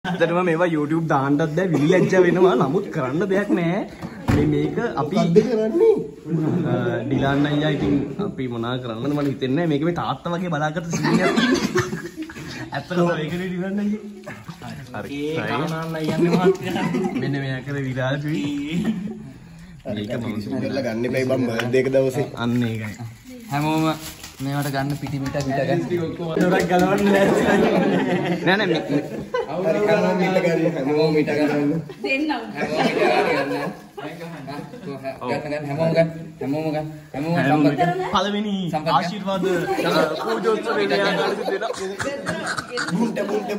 ඇත්තටම මේවා YouTube දාන්නත් දැන් විලිලැජ්ජ වෙනවා. නමුත් කරන්න දෙයක් නැහැ. මේක අපි කරන්නේ ඩිලාන් අයියා ඉතින් අපි මොනා කරන්නද මට හිතෙන්නේ නැහැ. මේක මේ තාත්තා වගේ බලාගත්ත සීනියක් තියෙනවා. ඇත්තටම ඒකනේ ඩිලාන් අයියා. හරි. කවුනාන්න යන්නේ මහත්තයා. මෙන්න මේකද විලාසුයි. මේක මම ඉස්සෙල්ලා ගන්න එපයි බම් බර්ත්ඩේ එක දවසේ. අන්න ඒකයි. හැමෝම මේවට ගන්න පිටි මිට ගන්න. නෝරක් ගලවන්න නෑ නෑ මේ හැමෝම මිට ගන්න. හැමෝම මිට ගන්න. දෙන්නව. හැමෝම ගන්න. පළවෙනි ආශිර්වාද පූජෝත්සවයේ යාගාලෙ දෙනවා. බුන්ට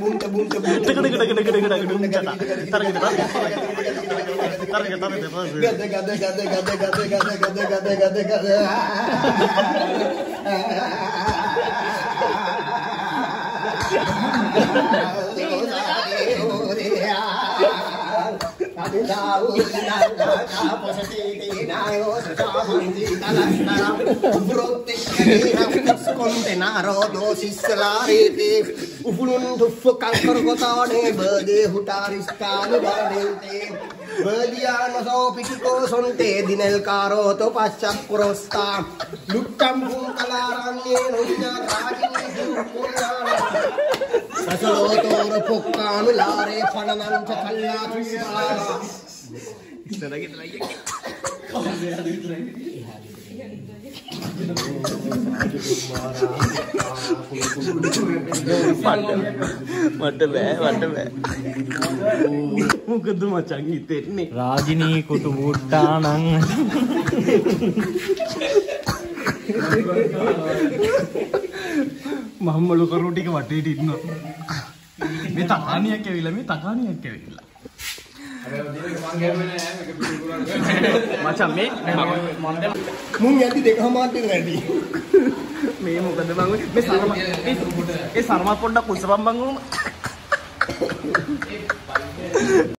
Berdiano so pikiko sonte dinel karo to pascak prosta luttam pun kalarange nunya rajini pulana sasalo tor pokkanu lare pananan challa chula මට බෑ මොකද මචං හිතෙන්නේ රාජිනී කුටු වුට්ටානං මහම්මලු කරු ටික වටේට ඉන්නවා මේ තකාණියක් ඇවිල්ලා මචං මේ මුන් යටි දෙකමාරට වැඩි මේ මොකද බං මේ සරමත් පොඩ්ඩක් උස්සපන් බං